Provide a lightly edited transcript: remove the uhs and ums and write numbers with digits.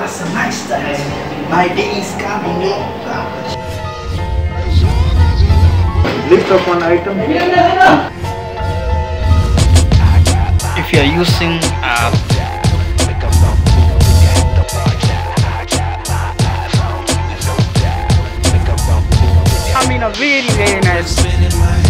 That's a nice day. My day is coming up. List of one item. If you are using I mean a very nice